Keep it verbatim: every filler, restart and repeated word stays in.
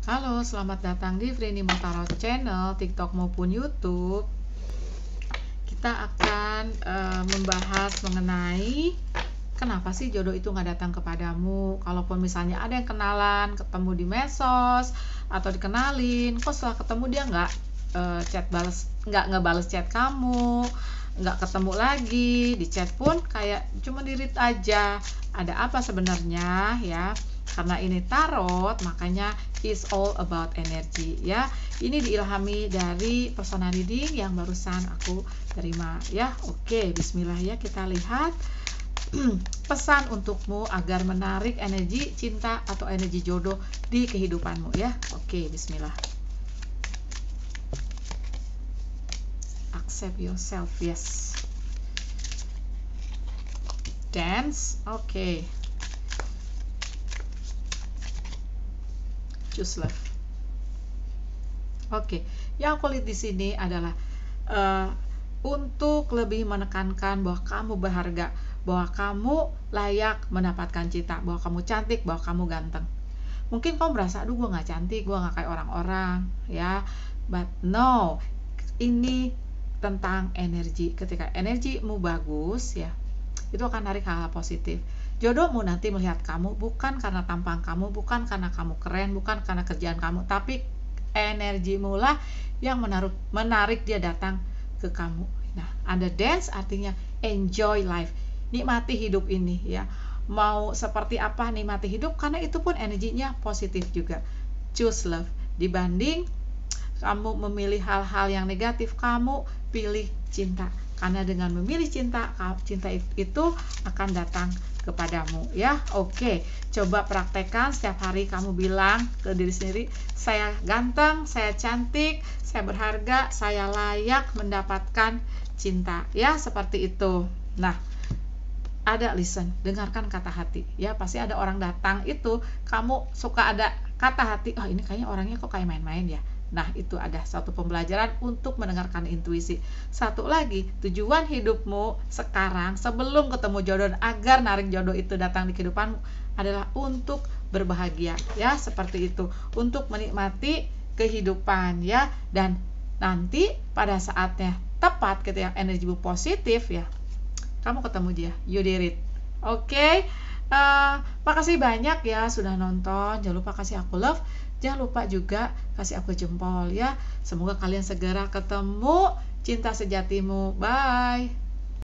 Halo, selamat datang di Frini Motaro Channel, TikTok maupun YouTube. Kita akan uh, membahas mengenai kenapa sih jodoh itu nggak datang kepadamu. Kalaupun misalnya ada yang kenalan, ketemu di medsos atau dikenalin, kok setelah ketemu dia nggak uh, chat balas, nggak ngebales chat kamu, nggak ketemu lagi, di chat pun kayak cuma di-read aja. Ada apa sebenarnya ya? Karena ini tarot, makanya is all about energy ya. Ini diilhami dari personal reading yang barusan aku terima ya. Oke, bismillah ya, kita lihat pesan untukmu agar menarik energi cinta atau energi jodoh di kehidupanmu ya. Oke, bismillah. Accept yourself, yes. Dance, oke. Okay. Choose love. Oke, okay. Yang aku lihat di sini adalah uh, untuk lebih menekankan bahwa kamu berharga, bahwa kamu layak mendapatkan cinta, bahwa kamu cantik, bahwa kamu ganteng. Mungkin kamu merasa, aduh gue gak cantik, gue gak kayak orang-orang ya. But no, ini tentang energi. Ketika energimu bagus ya, itu akan narik hal-hal positif. Jodohmu nanti melihat kamu bukan karena tampang kamu, bukan karena kamu keren, bukan karena kerjaan kamu, tapi energimu lah yang menarik, menarik dia datang ke kamu. Nah, ada dance artinya enjoy life, nikmati hidup ini ya. Mau seperti apa nikmati hidup, karena itu pun energinya positif juga. Choose love. Dibanding kamu memilih hal-hal yang negatif, kamu pilih cinta. Karena dengan memilih cinta, cinta itu akan datang kepadamu ya. Oke, coba praktekkan setiap hari. Kamu bilang ke diri sendiri, saya ganteng, saya cantik, saya berharga, saya layak mendapatkan cinta ya, seperti itu. Nah, ada listen, dengarkan kata hati ya. Pasti ada orang datang itu, kamu suka ada kata hati, oh ini kayaknya orangnya kok kayak main-main ya. Nah, itu ada satu pembelajaran untuk mendengarkan intuisi. Satu lagi, tujuan hidupmu sekarang sebelum ketemu jodoh, agar narik jodoh itu datang di kehidupanmu, adalah untuk berbahagia ya, seperti itu, untuk menikmati kehidupan ya. Dan nanti pada saatnya tepat ketika energimu positif ya, kamu ketemu dia, you did it. Oke, okay? uh, makasih banyak ya sudah nonton. Jangan lupa kasih aku love, jangan lupa juga kasih aku jempol ya. Semoga kalian segera ketemu cinta sejatimu. Bye.